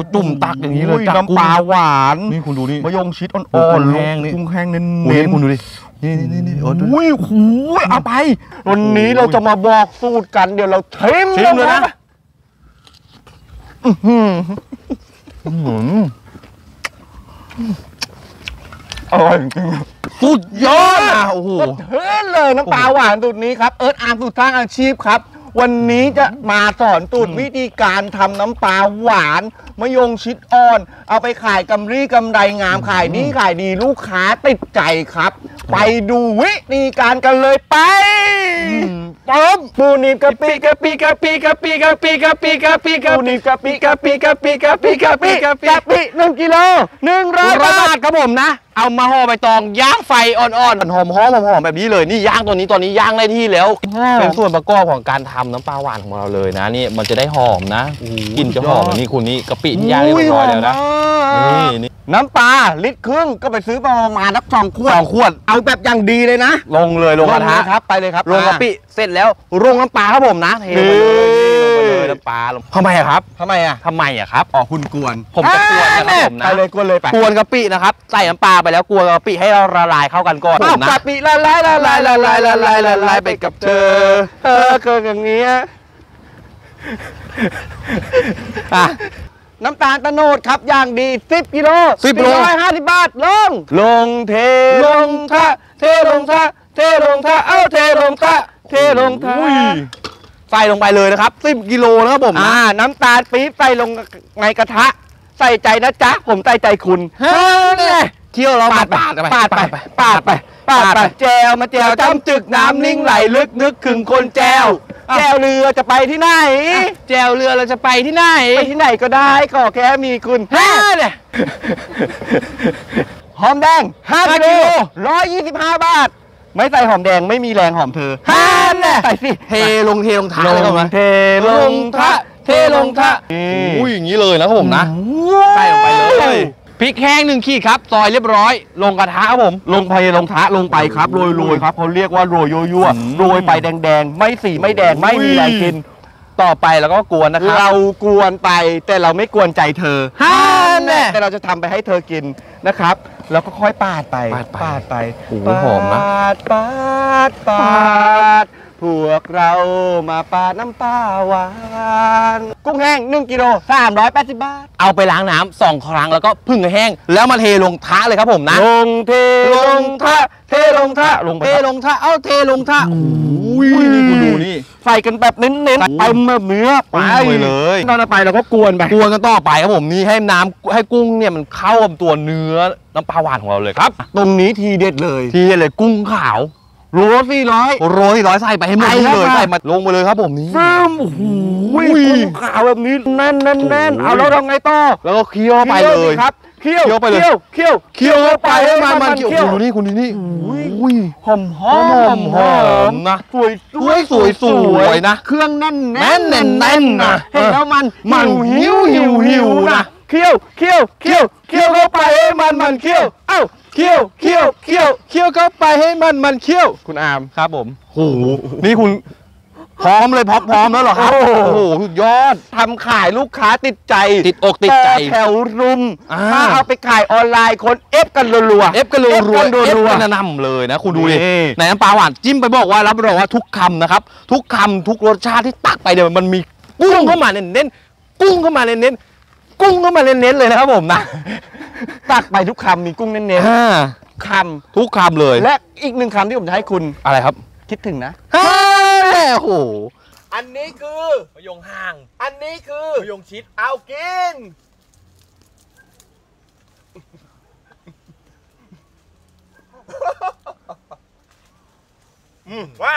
จุ่มตักอย่างนี้เลยน้ำปลาหวานนี่คุณดูนี่มะยงชิดอ่อนๆแห้งนี่กุ้งแห้งเน้นคุณดูดินี่อุ้ยเอาไปวันนี้เราจะมาบอกสูตรกันเดี๋ยวเราชิมเลยนะอร่อยจริงสุดยอดโอ้โหเท่เลยน้ำปลาหวานสูตรนี้ครับเอิร์ธอาร์มสูตรสร้างอาชีพครับวันนี้จะมาสอนสูตรวิธีการทำน้ำปลาหวานมะยงชิดอ่อนเอาไปขายกำไรงามขายดีลูกค้าติดใจครับไปดูวิธีการกันเลยไปปั๊บปูนิบกะปิปูนิบกะปิ1 กิโล100 บาทครับผมนะเอามาห่อใบตองย่างไฟอ่อนๆหอมแบบนี้เลยนี่ย่างตอนนี้ย่างได้ที่แล้วเป็นส่วนประกอบของการทำน้ำปลาหวานของเราเลยนะนี่มันจะได้หอมนะกลิ่นจะหอมนี่คุณนี่กะปิที่ย่างเรียบร้อยแล้วนะนี่น้ำปลาลิตรครึ่งก็ไปซื้อประมาณ2 ขวดเอาแบบอย่างดีเลยนะลงกระทะครับไปเลยครับลงกะปิเสร็จแล้วลงน้ำปลาครับผมนะเทลงไปเลยน้ำปลาทำไมครับอ๋อคุณกวนผมจะกวนนะครับผมนะกวนเลยไปกวนกะปินะครับใส่น้ำปลาไปแล้วกวนกะปิให้เราละลายเข้ากันก่อนนะกะปิละลายไปกับเธออย่างนี้น้ำตาลตะโนดครับอย่างดี10 กิโล150 บาทลงเทลงทะเอาเทลงทะใส่ลงไปเลยนะครับ10 กิโลนะครับผมน้ำตาลปี๊บใส่ลงในกระทะใส่ใจนะจ๊ะผมใส่ใจคุณเนี่ยเที่ยวเราปาดไปแจวมาแจวจ้ำจึกน้ำนิ่งไหลลึกนึกถึงคนแจวเรือจะไปที่ไหนแจวเรือเราจะไปที่ไหนก็ได้ขอแค่มีคุณเนี่ยหอมแดง5 กิโล125 บาทไม่ใส่หอมแดงไม่มีแรงหอมเธอใส่สิเทลงทะเลยครับนะเทลงทะอย่างนี้เลยนะครับผมนะใส่ลงไปเลยพริกแห้ง1 ขีดครับซอยเรียบร้อยลงกระทะครับผมลงไปครับโรยครับเขาเรียกว่าโรยยั่วโรยไปแดงไม่สีไม่แดงไม่มีแรงกินต่อไปแล้วก็กวนนะครับเรากวนไปแต่เราไม่กวนใจเธอแต่เราจะทำไปให้เธอกินนะครับแล้วก็ค่อยปาดไปหอมนะปาดพวกเรามาปาดน้ำปลาหวานกุ้งแห้ง1 กิโล380 บาทเอาไปล้างน้ำ2 ครั้งแล้วก็พึ่งให้แห้งแล้วมาเทลงทะเลยครับผมนะเทลงทะเอาเทลงทะนี่คุณดูนี่ใส่กันแบบเน้นเต็มแบบเนื้อไปเลยตอนไปเราก็กวนกันต่อไปครับผมนี่ให้น้ำให้กุ้งเนี่ยมันเข้ากับตัวเนื้อน้ำปลาหวานของเราเลยครับตรงนี้ทีเด็ดเลยกุ้งขาวโรย400ใส่ไปให้หมดเลยใส่มาลงไปเลยครับผมนี่โอ้โหกุ้งขาวแบบนี้แน่นเอาแล้วทำไงต่อแล้วก็เคี่ยวไปเลยครับเคี่ยวไปเลยเคี่ยวไปให้มันเคี่ยวคุณดูนี่หอมนะสวยนะเครื่องแน่นนะเห็นแล้วมันหิวนะเคี่ยวเข้าไปให้มันเคี่ยวเคี่ยวเข้าไปให้มันเคี่ยวคุณอามครับผมโอ้โหนี่คุณพร้อมเลยพร้อมแล้วเหรอครับโอ้โหสุดยอดทำขายลูกค้าติดใจติดอกติดใจแถวรุมถ้าเอาไปขายออนไลน์คนเอฟกันรัวกันนำเลยนะคุณดูดิในน้ำปลาหวานจิ้มไปบอกว่ารับรองว่าทุกคำนะครับทุกคำทุกรสชาติที่ตักไปเดี๋ยวมันมีกุ้งเข้ามาเน้นกุ้งเข้ามาเน้นเลยนะครับผมนะตักไปทุกคำมีกุ้งเน้นคำทุกคำเลยและอีก1 คำที่ผมจะให้คุณอะไรครับคิดถึงนะโอ้โหอันนี้คือมะยงห่างอันนี้คือมะยงชิดเอากินว้า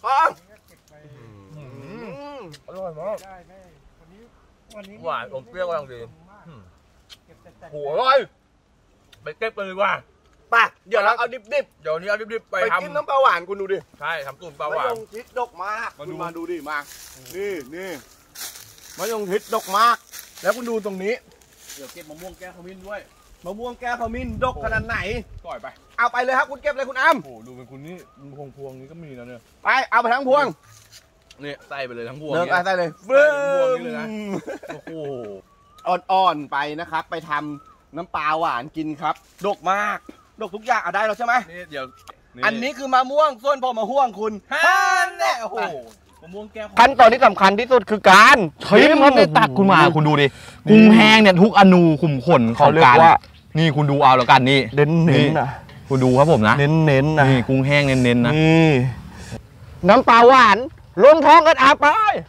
อร่อยมากหวานอมเปรี้ยวกำลังดีโหอร่อยไปเก็บกันเลยว่าป่ะเดี๋ยวเราเอาดิบเดี๋ยวนี้เอาดิบไปทำจิ้มน้ำปลาหวานคุณดูดิใช่ทำตุ่นปลาหวานมะยงชิดดกมากคุณมาดูดิมานี่มะยงชิดดกมากแล้วคุณดูตรงนี้เดี๋ยวเก็บมะม่วงแก้วขมิ้นด้วยมะม่วงแก้วขมิ้นดกขนาดไหนปล่อยไปเอาไปเลยครับคุณเก็บเลยคุณอ้ำโอ้ดูเป็นคุณนี่พวงนี้ก็มีแล้วเนี่ยไปเอาไปทั้งพวงนี่ใส่ไปเลยทั้งพวงใส่เลยพวงนี้เลยนะโอ้โหอ่อนๆไปนะครับไปทำน้ำปลาหวานกินครับดกมากดกทุกอย่างเอาได้แล้วใช่ไหมนี่เดี๋ยวอันนี้คือมะม่วงส่วนพอมะม่วงคุณเนี่ยโอ้โหมะม่วงแก้วขั้นตอนที่สำคัญที่สุดคือการชิมครับเนี่ยตักคุณมาคุณดูดิกุ้งแห้งเนี่ยทุกอนูขุมขนขเขาองเรียการกว่านี่คุณดูเอาแล้วกันนี่เน้นๆนะคุณดูครับผมนะเน้นๆนะนี่กุ้งแห้งเน้นๆนะนี่น้ำปลาหวานลงท้องกันอาไป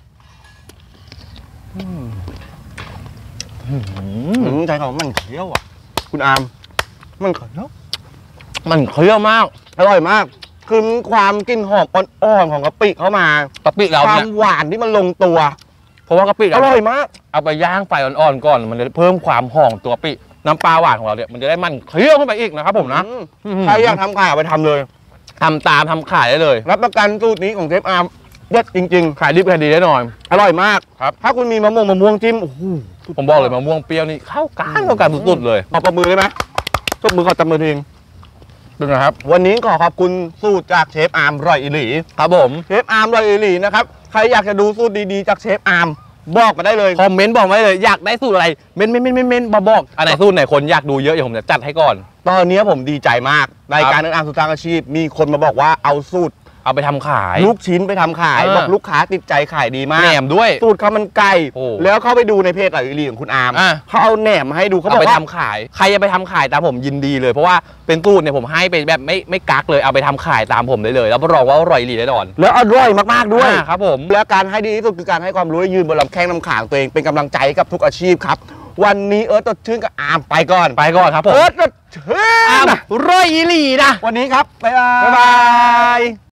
ใจเขามันเคี้ยวอ่ะคุณอามมันเคี้ยวมันเคี้ยวมากอร่อยมากคือความกลิ่นหอมอ่อนๆของกะปิเข้ามากะปิเราควาเนี่มยหวานที่มันลงตัวเพราะว่ากะปิอเราร่อยมากเอาไปย่างไฟอ่อนๆก่อนมันจะเพิ่มความหอมตัวกะปิน้ำปลาหวานของเราเนี่ยมันจะได้มันเคี้ยวขึ้นไปอีกนะครับผมนะใครอยากทำขายเอาไปทำเลยทำตามทำขายได้เลยรับประกันสูตรนี้ของเชฟอาร์มเด็ดจริงขายดิบขายดีแน่นอนๆ อร่อยมากครับถ้าคุณมีมะม่วงจิ้มโอ้โหผมบอกเลยมะม่วงเปรี้ยวนี่เข้ากันสุดๆเลยขอประมือได้ไหมตบมือขอจับมือทิ้งเป็นไงครับวันนี้ขอขอบคุณสูตรจากเชฟอาร์มร่อยอิหลีครับผมเชฟอาร์มร่อยอิหลีนะครับใครอยากจะดูสูตรดีๆจากเชฟอาร์มบอกมาได้เลยคอมเมนต์บอกไว้เลยอยากได้สูตรอะไรเม้นบอกอันไหนสูตรไหนคนอยากดูเยอะเดี๋ยวผมจะจัดให้ก่อนตอนนี้ผมดีใจมากรายการเอิ้นอาร์มสุดทางอาชีพ มีคนมาบอกว่าเอาสูตรเอาไปทำขายลูกชิ้นไปทำขายเออบอกลูกค้าติดใจขายดีมากแหนมด้วยสูตรข้าวมันไก่โอ้แล้วเข้าไปดูในเพจร่อยอิหลีของคุณอาร์มอ่ะเขาเอาแหนมมาให้ดูเขาบเอาอกไปว่าทำขายใครจะไปทำขายตามผมยินดีเลยเพราะว่าเป็นสูตรเนี่ยผมให้ไปแบบไม่กักเลยเอาไปทำขายตามผมได้เลยแล้วรับรองว่าอร่อยดีแน่นอนแล้วอร่อยมากๆด้วยครับผมและการให้ดีที่สุดคือการให้ความรู้และยืนบนลำแข้งลำขางตัวเองเป็นกำลังใจให้กับทุกอาชีพครับ วันนี้เอิร์ธสดชื่นกับอาร์มไปก่อนไปก่อนครับผมเอิร์ธสดชื่นร่อยอีหลีนะวันนี้ครับ บ๊ายบายบ๊ายบาย